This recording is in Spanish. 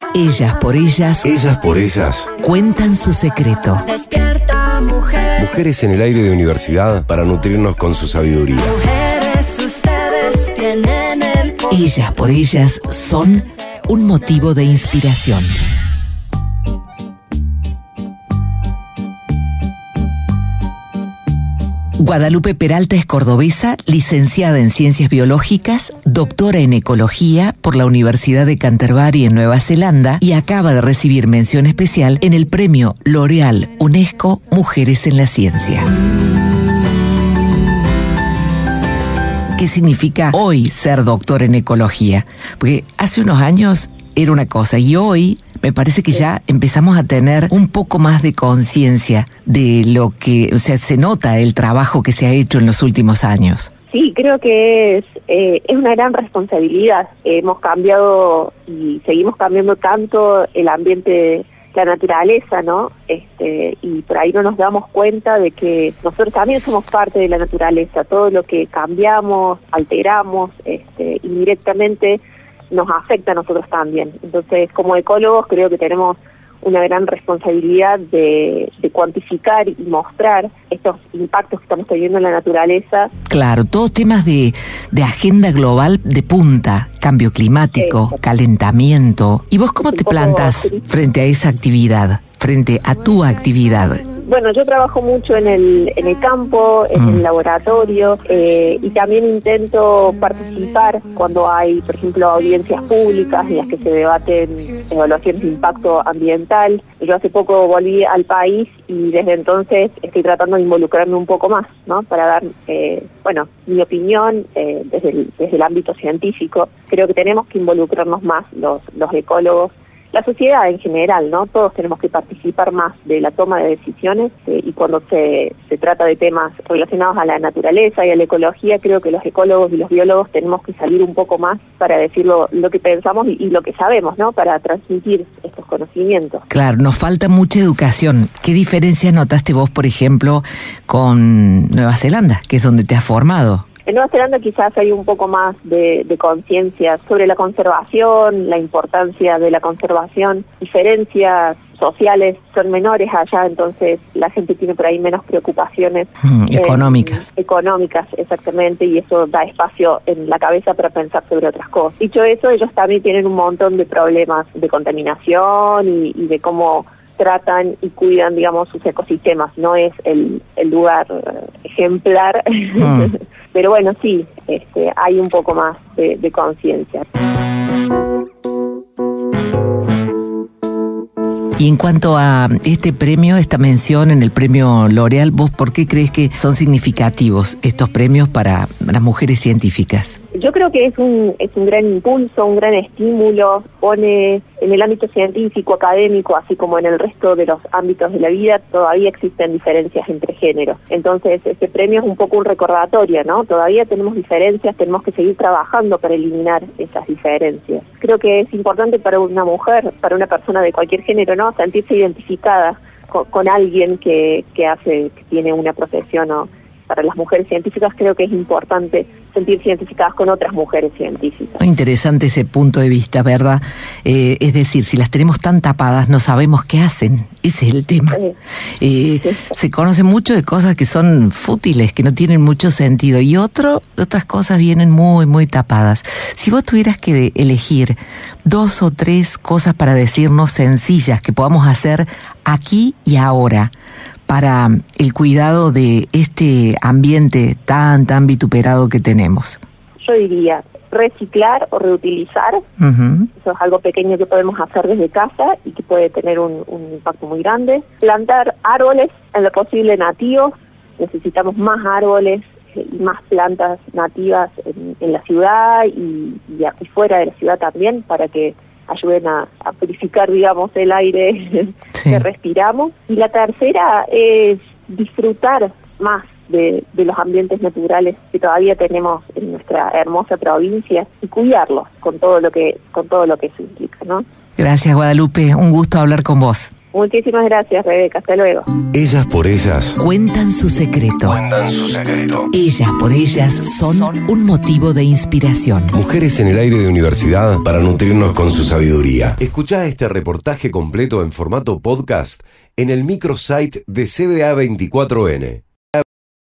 Ellas por ellas. Ellas por ellas. Cuentan su secreto. Despierta, mujer. Mujeres en el aire de universidad para nutrirnos con su sabiduría. Mujeres, ustedes tienen el poder. Ellas por ellas son un motivo de inspiración. Guadalupe Peralta es cordobesa, licenciada en Ciencias Biológicas, doctora en Ecología por la Universidad de Canterbury en Nueva Zelanda y acaba de recibir mención especial en el premio L'Oréal UNESCO Mujeres en la Ciencia. ¿Qué significa hoy ser doctor en Ecología? Porque hace unos años era una cosa y hoy me parece que ya empezamos a tener un poco más de conciencia de lo que, o sea, se nota el trabajo que se ha hecho en los últimos años. Sí, creo que es una gran responsabilidad. Hemos cambiado y seguimos cambiando tanto el ambiente, la naturaleza, ¿no? Y por ahí no nos damos cuenta de que nosotros también somos parte de la naturaleza. Todo lo que cambiamos, alteramos, indirectamente nos afecta a nosotros también. Entonces, como ecólogos, creo que tenemos una gran responsabilidad de cuantificar y mostrar estos impactos que estamos teniendo en la naturaleza. Claro, todos temas de agenda global de punta, cambio climático, calentamiento. ¿Y vos cómo te plantas frente a esa actividad, frente a tu actividad? Bueno, yo trabajo mucho en el campo, en el laboratorio, y también intento participar cuando hay, por ejemplo, audiencias públicas en las que se debaten evaluaciones de impacto ambiental. Yo hace poco volví al país y desde entonces estoy tratando de involucrarme un poco más, ¿no? Para dar, mi opinión desde el ámbito científico. Creo que tenemos que involucrarnos más los ecólogos, la sociedad en general, ¿no? Todos tenemos que participar más de la toma de decisiones y cuando se trata de temas relacionados a la naturaleza y a la ecología, creo que los ecólogos y los biólogos tenemos que salir un poco más para decir lo que pensamos y lo que sabemos, ¿no? Para transmitir estos conocimientos. Claro, nos falta mucha educación. ¿Qué diferencias notaste vos, por ejemplo, con Nueva Zelanda, que es donde te has formado? En Nueva Zelanda quizás hay un poco más de conciencia sobre la conservación, la importancia de la conservación, diferencias sociales son menores allá, entonces la gente tiene por ahí menos preocupaciones económicas. Económicas, exactamente, y eso da espacio en la cabeza para pensar sobre otras cosas. Dicho eso, ellos también tienen un montón de problemas de contaminación y de cómo tratan y cuidan, digamos, sus ecosistemas. No es el lugar ejemplar, pero bueno, sí, hay un poco más de conciencia. Y en cuanto a este premio, esta mención en el premio L'Oréal, ¿vos por qué crees que son significativos estos premios para las mujeres científicas? Yo creo que es un gran impulso, un gran estímulo, pone en el ámbito científico, académico, así como en el resto de los ámbitos de la vida, todavía existen diferencias entre géneros. Entonces, este premio es un poco un recordatorio, ¿no? Todavía tenemos diferencias, tenemos que seguir trabajando para eliminar esas diferencias. Creo que es importante para una mujer, para una persona de cualquier género, ¿no? Sentirse identificada con alguien que tiene una profesión, ¿no? Para las mujeres científicas creo que es importante sentirse identificadas con otras mujeres científicas. Muy interesante ese punto de vista, ¿verdad? Es decir, si las tenemos tan tapadas, no sabemos qué hacen. Ese es el tema. Se conoce mucho de cosas que son fútiles, que no tienen mucho sentido, y otras cosas vienen muy, muy tapadas. Si vos tuvieras que elegir 2 o 3 cosas para decirnos sencillas que podamos hacer aquí y ahora, para el cuidado de este ambiente tan vituperado que tenemos? Yo diría reciclar o reutilizar. Eso es algo pequeño que podemos hacer desde casa y que puede tener un impacto muy grande. Plantar árboles, en lo posible nativos. Necesitamos más árboles y más plantas nativas en la ciudad y fuera de la ciudad también, para que ayuden a purificar, digamos, el aire que respiramos. Y la tercera es disfrutar más de los ambientes naturales que todavía tenemos en nuestra hermosa provincia y cuidarlos con todo lo que eso implica, ¿no? Gracias, Guadalupe, un gusto hablar con vos. Muchísimas gracias, Rebeca. Hasta luego. Ellas por ellas Cuentan su secreto. cuentan su secreto. Ellas por ellas son un motivo de inspiración. Mujeres en el aire de universidad para nutrirnos con su sabiduría. Escuchá este reportaje completo en formato podcast en el microsite de CBA24N.